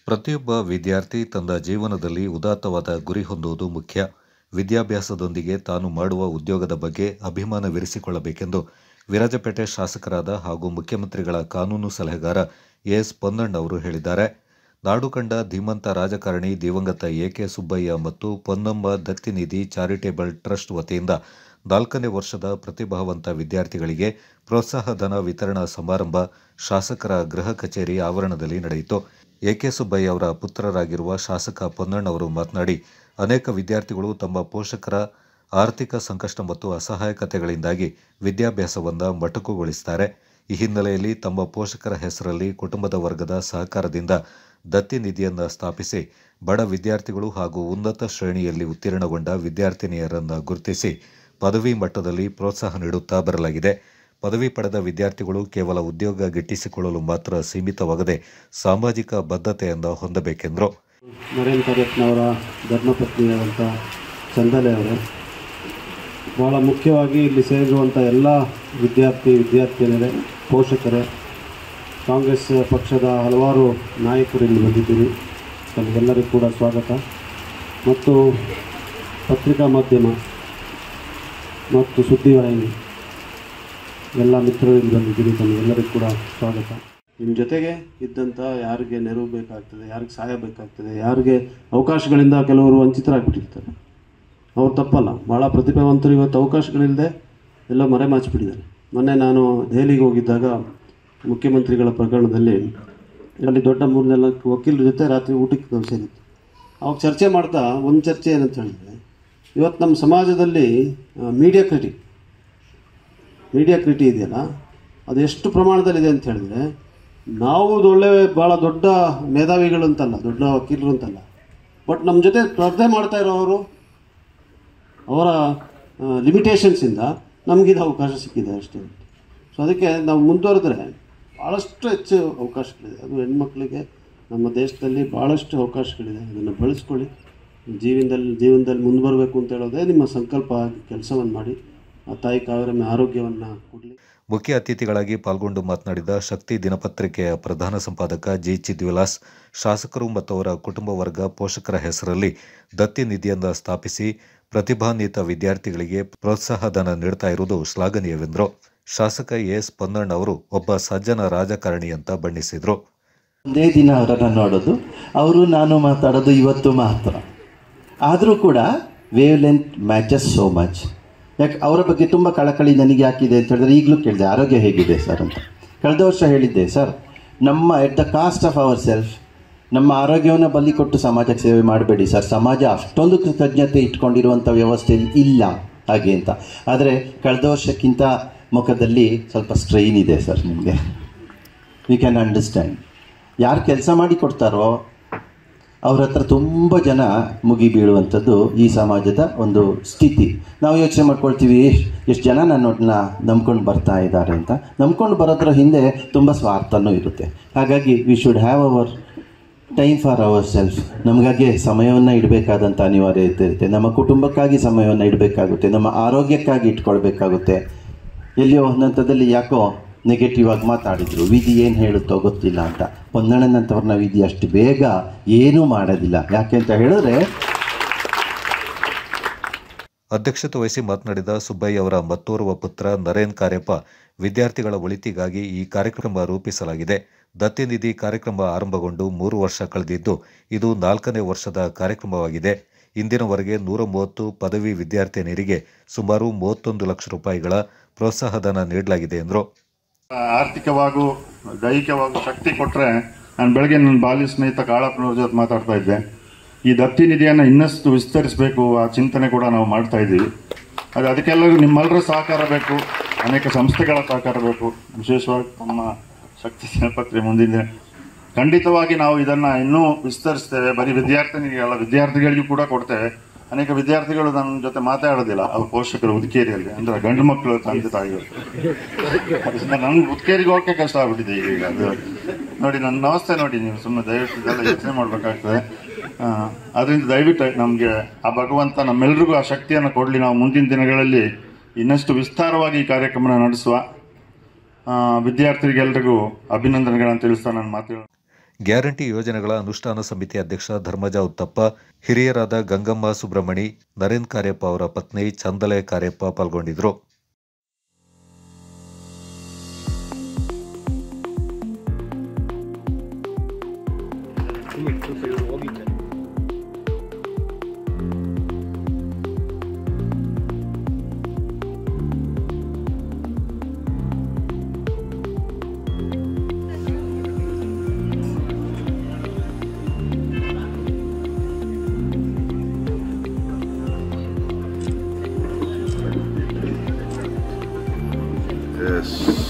ಪ್ರತಿಯೊಬ್ಬ ವಿದ್ಯಾರ್ಥಿ ತನ್ನ ಜೀವನದಲ್ಲಿ ಉದಾತ್ತವಾದ ಗುರಿ ಹೊಂದುವುದು ಮುಖ್ಯ. ವಿದ್ಯಾಭ್ಯಾಸದೊಂದಿಗೆ ತಾನು ಮಾಡುವ ಉದ್ಯೋಗದ ಬಗ್ಗೆ ಅಭಿಮಾನವಿರಿಸಿಕೊಳ್ಳಬೇಕೆಂದು ವಿರಾಜಪೇಟೆ ಶಾಸಕರಾದ ಹಾಗೂ ಮುಖ್ಯಮಂತ್ರಿಗಳ ಕಾನೂನು ಸಲಹೆಗಾರ ಎಸ್ ಪೊನ್ನಣ್ಣ ಅವರು ಹೇಳಿದ್ದಾರೆ. ನಾಡು ಕಂಡ ಧೀಮಂತ ರಾಜಕಾರಣಿ ದಿವಂಗತ ಎಕೆ ಸುಬ್ಬಯ್ಯ ಮತ್ತು ಪೊನ್ನಮ್ಮ ದತ್ತಿನಿಧಿ ಚಾರಿಟೇಬಲ್ ಟ್ರಸ್ಟ್ ವತಿಯಿಂದ 4ನೇ ವರ್ಷದ ಪ್ರತಿಭಾವಂತ ವಿದ್ಯಾರ್ಥಿಗಳಿಗೆ ಪ್ರೋತ್ಸಾಹಧನ ವಿತರಣಾ ಸಮಾರಂಭ ಶಾಸಕರ ಗೃಹ ಕಚೇರಿ ಆವರಣದಲ್ಲಿ ನಡೆಯಿತು. ಎಕೆ ಸುಬ್ಬಯ್ಯ ಅವರ ಪುತ್ರರಾಗಿರುವ ಶಾಸಕ ಪೊನ್ನಣ್ಣ ಅವರು ಮಾತನಾಡಿ, ಅನೇಕ ವಿದ್ಯಾರ್ಥಿಗಳು ತಮ್ಮ ಪೋಷಕರ ಆರ್ಥಿಕ ಸಂಕಷ್ಟ ಮತ್ತು ಅಸಹಾಯಕತೆಗಳಿಂದಾಗಿ ವಿದ್ಯಾಭ್ಯಾಸವನ್ನು ಮೊಟಕುಗೊಳಿಸುತ್ತಾರೆ. ಈ ಹಿನ್ನೆಲೆಯಲ್ಲಿ ತಮ್ಮ ಪೋಷಕರ ಹೆಸರಲ್ಲಿ ಕುಟುಂಬದ ವರ್ಗದ ಸಹಕಾರದಿಂದ ದತ್ತಿ ನಿಧಿಯನ್ನು ಸ್ಥಾಪಿಸಿ ಬಡ ವಿದ್ಯಾರ್ಥಿಗಳು ಹಾಗೂ ಉನ್ನತ ಶ್ರೇಣಿಯಲ್ಲಿ ಉತ್ತೀರ್ಣಗೊಂಡ ವಿದ್ಯಾರ್ಥಿನಿಯರನ್ನು ಗುರುತಿಸಿ ಪದವಿ ಮಟ್ಟದಲ್ಲಿ ಪ್ರೋತ್ಸಾಹ ನೀಡುತ್ತಾ ಬರಲಾಗಿದೆ. ಪದವಿ ಪಡೆದ ವಿದ್ಯಾರ್ಥಿಗಳು ಕೇವಲ ಉದ್ಯೋಗ ಗಿಟ್ಟಿಸಿಕೊಳ್ಳಲು ಮಾತ್ರ ಸೀಮಿತವಾಗದೆ ಸಾಮಾಜಿಕ ಬದ್ಧತೆಯನ್ನು ಹೊಂದಬೇಕೆಂದರು. ನರೇಂದ್ರ ಕಾರ್ಯಕ್ನವರ ಧರ್ಮಪತ್ನಿಯಾದಂಥ ಚಂದಲೆ ಅವರೇ, ಭಾಳ ಮುಖ್ಯವಾಗಿ ಇಲ್ಲಿ ಸೇರಿರುವಂಥ ಎಲ್ಲ ವಿದ್ಯಾರ್ಥಿನಿಯರೇ, ಪೋಷಕರೇ, ಕಾಂಗ್ರೆಸ್ ಪಕ್ಷದ ಹಲವಾರು ನಾಯಕರು ಇಲ್ಲಿ ಬಂದಿದ್ದೀರಿ. ತಮಗೆಲ್ಲರಿಗೂ ಕೂಡ ಸ್ವಾಗತ. ಮತ್ತು ಪತ್ರಿಕಾ ಮಾಧ್ಯಮ ಮತ್ತು ಸುದ್ದಿವಾಹಿನಿ ಎಲ್ಲ ಮಿತ್ರರು ಇಲ್ಲಿ ಬಂದಿದ್ದೀರಿ. ತಮಗೆಲ್ಲರಿಗೂ ಕೂಡ ಸ್ವಾಗತ. ನಿಮ್ಮ ಜೊತೆಗೆ ಇದ್ದಂಥ ಯಾರಿಗೆ ನೆರವು ಬೇಕಾಗ್ತದೆ, ಯಾರಿಗೆ ಸಹಾಯ ಬೇಕಾಗ್ತದೆ, ಯಾರಿಗೆ ಅವಕಾಶಗಳಿಂದ ಕೆಲವರು ವಂಚಿತರಾಗಿಬಿಟ್ಟಿರ್ತಾರೆ, ಅವ್ರು ತಪ್ಪಲ್ಲ. ಭಾಳ ಪ್ರತಿಭಾವಂತರು ಇವತ್ತು ಅವಕಾಶಗಳಿಲ್ಲದೆ ಎಲ್ಲ ಮರೆಮಾಚಿಬಿಟ್ಟಿದ್ದಾರೆ. ಮೊನ್ನೆ ನಾನು ದೆಹಲಿಗೆ ಹೋಗಿದ್ದಾಗ ಮುಖ್ಯಮಂತ್ರಿಗಳ ಪ್ರಕರಣದಲ್ಲಿ ಅಲ್ಲಿ ದೊಡ್ಡ 3-4 ವಕೀಲರ ಜೊತೆ ರಾತ್ರಿ ಊಟಕ್ಕೆ ಸೇರಿತ್ತು. ಅವಾಗ ಚರ್ಚೆ ಮಾಡ್ತಾ ಒಂದು ಚರ್ಚೆ ಏನಂತ ಹೇಳಿದರೆ, ಇವತ್ತು ನಮ್ಮ ಸಮಾಜದಲ್ಲಿ ಮೀಡಿಯಾ ಕ್ರಿಟಿ ಇದೆಯಲ್ಲ, ಅದು ಎಷ್ಟು ಪ್ರಮಾಣದಲ್ಲಿದೆ ಅಂತ ಹೇಳಿದ್ರೆ, ನಾವು ಭಾಳ ದೊಡ್ಡ ಮೇಧಾವಿಗಳು ಅಂತಲ್ಲ, ದೊಡ್ಡ ವಕೀಲರು ಅಂತಲ್ಲ, ಬಟ್ ನಮ್ಮ ಜೊತೆ ಸ್ಪರ್ಧೆ ಮಾಡ್ತಾ ಇರೋರು ಅವರ ಲಿಮಿಟೇಷನ್ಸಿಂದ ನಮಗಿದು ಅವಕಾಶ ಸಿಕ್ಕಿದೆ ಅಷ್ಟೇ. ಸೊ ಅದಕ್ಕೆ ನಾವು ಮುಂದುವರೆದ್ರೆ ಭಾಳಷ್ಟು ಹೆಚ್ಚು ಅವಕಾಶಗಳಿದೆ. ಅದು ಹೆಣ್ಮಕ್ಳಿಗೆ ನಮ್ಮ ದೇಶದಲ್ಲಿ ಭಾಳಷ್ಟು ಅವಕಾಶಗಳಿದೆ. ಅದನ್ನು ಬಳಸ್ಕೊಳ್ಳಿ. ಜೀವನದಲ್ಲಿ ಮುಂದುವರಬೇಕು ಅಂತ ಹೇಳೋದೇ ನಿಮ್ಮ ಸಂಕಲ್ಪ. ಕೆಲಸವನ್ನು ಮಾಡಿ ಆ ತಾಯಿ ಕಾವೇರಮ್ಮ ಆರೋಗ್ಯವನ್ನು ಕೊಡಲಿ. ಮುಖ್ಯ ಅತಿಥಿಗಳಾಗಿ ಪಾಲ್ಗೊಂಡು ಮಾತನಾಡಿದ ಶಕ್ತಿ ದಿನಪತ್ರಿಕೆಯ ಪ್ರಧಾನ ಸಂಪಾದಕ ಜಿ ಚಿದ್ವಿಲಾಸ್, ಶಾಸಕರು ಮತ್ತು ಅವರ ಕುಟುಂಬ ವರ್ಗ ಪೋಷಕರ ಹೆಸರಲ್ಲಿ ದತ್ತಿ ನಿಧಿಯನ್ನು ಸ್ಥಾಪಿಸಿ ಪ್ರತಿಭಾನ್ವಿತ ವಿದ್ಯಾರ್ಥಿಗಳಿಗೆ ಪ್ರೋತ್ಸಾಹಧನ ನೀಡ್ತಾ ಇರುವುದು ಶ್ಲಾಘನೀಯವೆಂದರು. ಶಾಸಕ ಎಸ್ ಪೊನ್ನಣ್ಣ ಅವರು ಒಬ್ಬ ಸಜ್ಜನ ರಾಜಕಾರಣಿ ಅಂತ ಬಣ್ಣಿಸಿದರು. ಒಂದೇ ದಿನ ಅವರನ್ನು ನೋಡೋದು, ಅವರು ನಾನು ಮಾತಾಡೋದು ಇವತ್ತು ಮಾತ್ರ. ಆದರೂ ಕೂಡ wavelength matches so much. ಯಾಕೆ ಅವರ ಬಗ್ಗೆ ತುಂಬ ಕಳಕಳಿ ನನಗೆ ಯಾಕಿದೆ ಅಂತ ಹೇಳಿದ್ರೆ, ಈಗಲೂ ಕೇಳಿದೆ ಆರೋಗ್ಯ ಹೇಗಿದೆ ಸರ್ ಅಂತ. ಕಳೆದ ವರ್ಷ ಹೇಳಿದ್ದೆ, ಸರ್ ನಮ್ಮ at the cost of our self ನಮ್ಮ ಆರೋಗ್ಯವನ್ನು ಬಲಿ ಕೊಟ್ಟು ಸಮಾಜಕ್ಕೆ ಸೇವೆ ಮಾಡಬೇಡಿ ಸರ್. ಸಮಾಜ ಅಷ್ಟೊಂದು ಕೃತಜ್ಞತೆ ಇಟ್ಕೊಂಡಿರುವಂಥ ವ್ಯವಸ್ಥೆ ಇಲ್ಲ ಹಾಗೆ ಅಂತ. ಆದರೆ ಕಳೆದ ವರ್ಷಕ್ಕಿಂತ ಮುಖದಲ್ಲಿ ಸ್ವಲ್ಪ ಸ್ಟ್ರೈನ್ ಇದೆ ಸರ್. ನಿಮಗೆ ವಿ ಕ್ಯಾನ್ ಅಂಡರ್ಸ್ಟ್ಯಾಂಡ್. ಯಾರು ಕೆಲಸ ಮಾಡಿ ಕೊಡ್ತಾರೋ ಅವ್ರ ಹತ್ರ ತುಂಬ ಜನ ಮುಗಿ ಬೀಳುವಂಥದ್ದು ಈ ಸಮಾಜದ ಒಂದು ಸ್ಥಿತಿ. ನಾವು ಯೋಚನೆ ಮಾಡ್ಕೊಳ್ತೀವಿ, ಎಷ್ಟು ಜನ ನನ್ನೊಡನ್ನ ನಂಬ್ಕೊಂಡು ಬರ್ತಾ ಇದ್ದಾರೆ ಅಂತ. ನಂಬ್ಕೊಂಡು ಬರೋದ್ರ ಹಿಂದೆ ತುಂಬ ಸ್ವಾರ್ಥನೂ ಇರುತ್ತೆ. ಹಾಗಾಗಿ we should have our time for our self. ನಮಗಾಗಿ ಸಮಯವನ್ನು ಇಡಬೇಕಾದಂಥ ಅನಿವಾರ್ಯತೆ ಇರುತ್ತೆ. ನಮ್ಮ ಕುಟುಂಬಕ್ಕಾಗಿ ಸಮಯವನ್ನು ಇಡಬೇಕಾಗುತ್ತೆ. ನಮ್ಮ ಆರೋಗ್ಯಕ್ಕಾಗಿ ಇಟ್ಕೊಳ್ಬೇಕಾಗುತ್ತೆ. ಎಲ್ಲಿಯೋ ಒಂದಂಥದಲ್ಲಿ ಯಾಕೋ ನೆಗೆಟಿವ್ ಆಗಿ ಮಾತಾಡಿದರು, ವಿಧಿ ಏನು ಹೇಳುತ್ತೋ ಗೊತ್ತಿಲ್ಲ ಅಂತ. ಪೊನ್ನಣ್ಣನಂಥವ್ರನ್ನ ವಿಧಿ ಅಷ್ಟು ಬೇಗ ಏನೂ ಮಾಡೋದಿಲ್ಲ. ಯಾಕೆ ಅಂತ ಹೇಳಿದ್ರೆ, ಅಧ್ಯಕ್ಷತೆ ವಹಿಸಿ ಮಾತನಾಡಿದ ಸುಬ್ಬಯ್ಯ ಅವರ ಮತ್ತೋರ್ವ ಪುತ್ರ ನರೇನ್ ಕಾರ್ಯಪ್ಪ, ವಿದ್ಯಾರ್ಥಿಗಳ ಒಳಿತಿಗಾಗಿ ಈ ಕಾರ್ಯಕ್ರಮ ರೂಪಿಸಲಾಗಿದೆ. ದತ್ತಿ ನಿಧಿ ಕಾರ್ಯಕ್ರಮ ಆರಂಭಗೊಂಡು 3 ವರ್ಷ ಕಳೆದಿದ್ದು ಇದು 4ನೇ ವರ್ಷದ ಕಾರ್ಯಕ್ರಮವಾಗಿದೆ. ಇಂದಿನವರೆಗೆ 130 ಪದವಿ ವಿದ್ಯಾರ್ಥಿನಿಯರಿಗೆ ಸುಮಾರು 31 ಲಕ್ಷ ರೂಪಾಯಿಗಳ ಪ್ರೋತ್ಸಾಹಧನ ನೀಡಲಾಗಿದೆ ಎಂದರು. ಆರ್ಥಿಕವಾಗೂ ದೈಹಿಕವಾಗೂ ಶಕ್ತಿ ಕೊಟ್ಟರೆ, ನಾನು ಬೆಳಗ್ಗೆ ನನ್ನ ಬಾಲ್ಯ ಸ್ನೇಹಿತ ಕಾಳಪ್ಪನವ್ರ ಜೊತೆ ಮಾತಾಡ್ತಾ ಇದ್ದೆ, ಈ ದತ್ತಿ ನಿಧಿಯನ್ನು ಇನ್ನಷ್ಟು ವಿಸ್ತರಿಸಬೇಕು, ಆ ಚಿಂತನೆ ಕೂಡ ನಾವು ಮಾಡ್ತಾ ಇದ್ದೀವಿ. ಅದಕ್ಕೆಲ್ಲರಿಗೂ ನಿಮ್ಮೆಲ್ಲರ ಸಹಕಾರ ಬೇಕು, ಅನೇಕ ಸಂಸ್ಥೆಗಳ ಸಹಕಾರ ಬೇಕು. ವಿಶೇಷವಾಗಿ ನಮ್ಮ ಶಕ್ತಿ ದಿನಪತ್ರಿಕೆ ಮುಂದಿದೆ. ಖಂಡಿತವಾಗಿ ನಾವು ಇದನ್ನು ಇನ್ನೂ ವಿಸ್ತರಿಸ್ತೇವೆ. ಬರೀ ವಿದ್ಯಾರ್ಥಿಗಳಿಗೂ ಕೂಡ ಕೊಡ್ತೇವೆ. ಅನೇಕ ವಿದ್ಯಾರ್ಥಿಗಳು ನನ್ನ ಜೊತೆ ಮಾತಾಡೋದಿಲ್ಲ, ಅವ್ರ ಪೋಷಕರು ಉದ್ಕೇರಿಯಲ್ಲಿ, ಅಂದರೆ ಗಂಡು ಮಕ್ಕಳು ತಂದೆ ತಾಯಿಗಳು. ನನ್ಗೆ ಉದ್ಕೇರಿಗೆ ಹೋಗಕ್ಕೆ ಕಷ್ಟ ಆಗ್ಬಿಟ್ಟಿದೆ ಈಗ. ಅದು ನೋಡಿ, ನನ್ನ ಅವಸ್ಥೆ ನೋಡಿ, ನೀವು ಸುಮ್ಮನೆ ದಯವಿಟ್ಟು ಇದೆಲ್ಲ ಯೋಚನೆ ಮಾಡಬೇಕಾಗ್ತದೆ. ಅದರಿಂದ ದಯವಿಟ್ಟು ನಮಗೆ ಆ ಭಗವಂತ ನಮ್ಮೆಲ್ಲರಿಗೂ ಆ ಶಕ್ತಿಯನ್ನು ಕೊಡಲಿ. ನಾವು ಮುಂದಿನ ದಿನಗಳಲ್ಲಿ ಇನ್ನಷ್ಟು ವಿಸ್ತಾರವಾಗಿ ಈ ಕಾರ್ಯಕ್ರಮನ ನಡೆಸುವ. ವಿದ್ಯಾರ್ಥಿಗಳಿಗೆಲ್ಲರಿಗೂ ಅಭಿನಂದನೆಗಳನ್ನು ತಿಳಿಸ್ತಾ ನನ್ನ ಮಾತು ಗ್ಯಾರಂಟಿ ಯೋಜನೆಗಳ ಅನುಷ್ಠಾನ ಸಮಿತಿ ಅಧ್ಯಕ್ಷ ಧರ್ಮಜ ಉತ್ತಪ್ಪ, ಹಿರಿಯರಾದ ಗಂಗಮ್ಮ ಸುಬ್ರಹ್ಮಣಿ, ನರೇಂದ್ರ ಕಾರ್ಯಪ್ಪ ಅವರ ಪತ್ನಿ ಚಂದಲೆ ಕಾರ್ಯಪ್ಪ ಪಾಲ್ಗೊಂಡಿದ್ದರು. Yes.